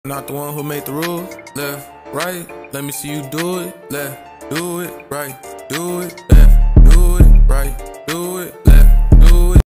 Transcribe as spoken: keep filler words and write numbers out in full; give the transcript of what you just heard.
Not the one who made the rules. Left, right, let me see you do it. Left, do it, right, do it, left.